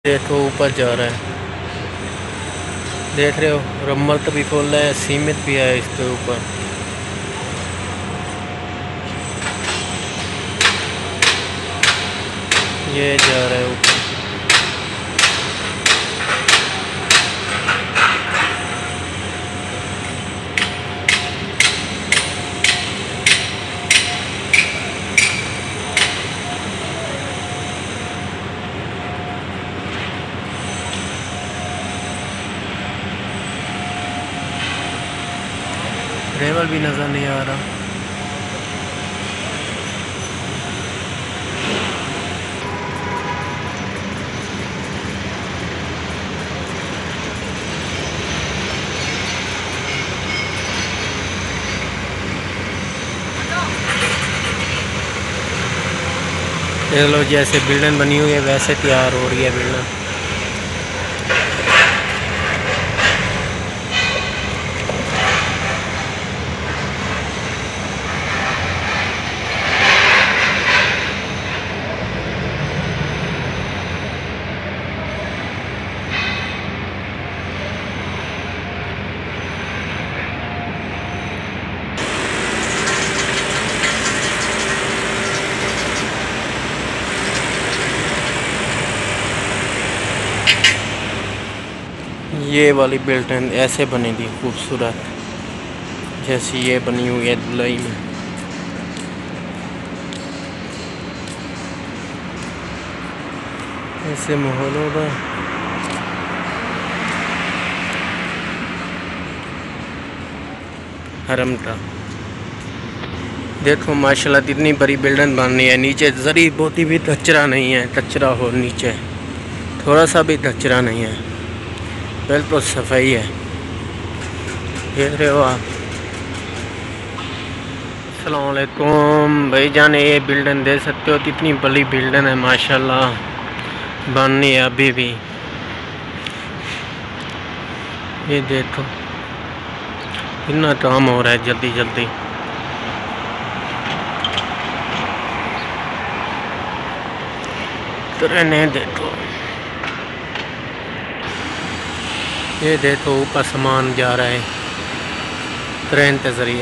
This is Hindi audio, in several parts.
देखो ऊपर जा रहा है, देख रहे हो। रम्मत भी खोल रहा है, सीमित भी है इसके ऊपर। ये जा रहा है ऊपर। ड्राइवर भी नज़र नहीं आ रहा। देख लो, जैसे बिल्डिंग बनी हुई है वैसे तैयार हो रही है बिल्डिंग। ये वाली बिल्डिंग ऐसे बनी थी खूबसूरत, जैसी ये बनी हुई है दुबई में। ऐसे माहौल होगा। हरम था। देखो माशाल्लाह इतनी बड़ी बिल्डिंग बननी है, नीचे जरी बोती भी कचरा नहीं है। कचरा हो नीचे, थोड़ा सा भी कचरा नहीं है, बिल्कुल सफाई है। देख रहे हो आप। अस्सलाम वालेकुम भाईजान, ये बिल्डिंग देख सकते हो, कितनी बड़ी बिल्डिंग है माशाल्लाह। बननी है अभी भी। ये देखो कितना काम हो रहा है जल्दी जल्दी। ट्रेनें देखो, ये देखो ऊपर सामान जा रहा है ट्रेन के ज़रिए।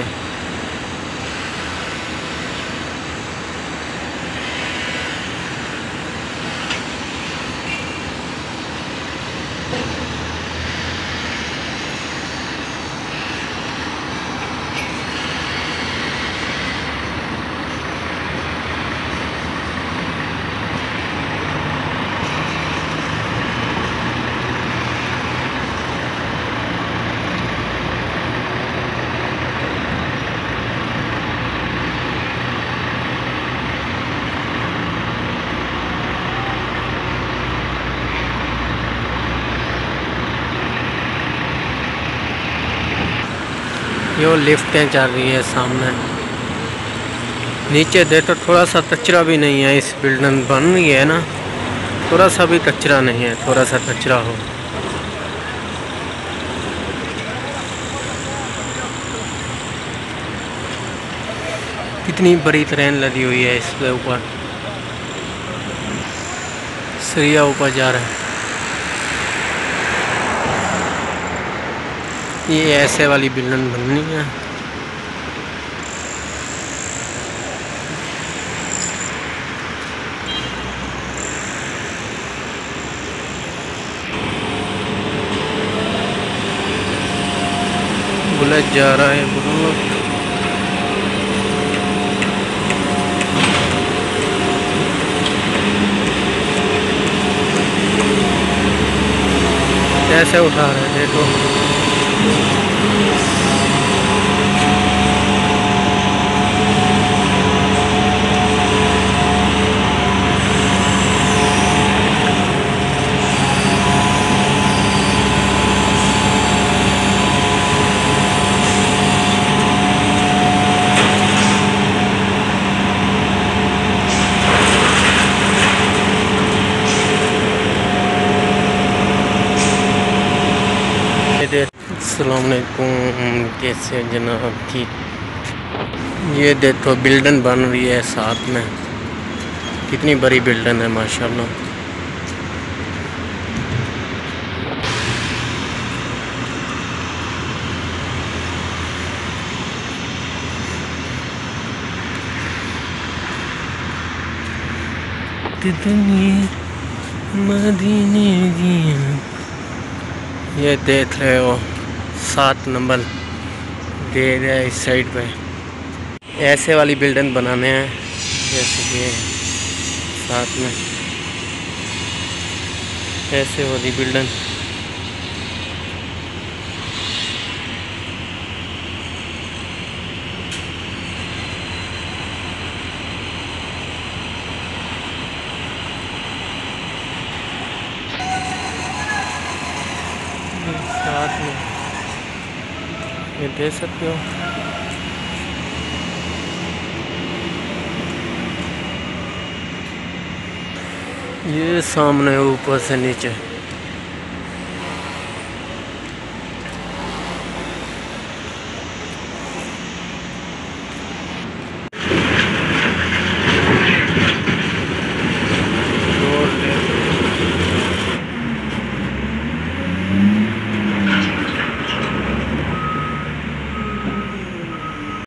यो लिफ्टें चल रही है सामने। नीचे देखो थोड़ा सा कचरा भी नहीं है। इस बिल्डिंग बन रही है ना, थोड़ा सा भी कचरा नहीं है। थोड़ा सा कचरा हो। कितनी बड़ी ट्रेन लगी हुई है इसके ऊपर, सरिया ऊपर जा रहा है। ये ऐसे वाली बिल्डिंग बननी है। बुलेट जा रहा है, बुलेट। कैसे उठा रहे हैं देखो। अस्सलाम वालेकुम, कैसे जनाब ठीक। ये देखो बिल्डिंग बन रही है साथ में, कितनी बड़ी बिल्डिंग है माशाल्लाह। दुनिया मदीने की। ये देख रहे हो 7 नंबर दे रहा है इस साइड पे। ऐसे वाली बिल्डिंग बनाने हैं जैसे कि साथ में ऐसे वाली बिल्डिंग। साथ में ये देख सकते हो। ये सामने ऊपर से नीचे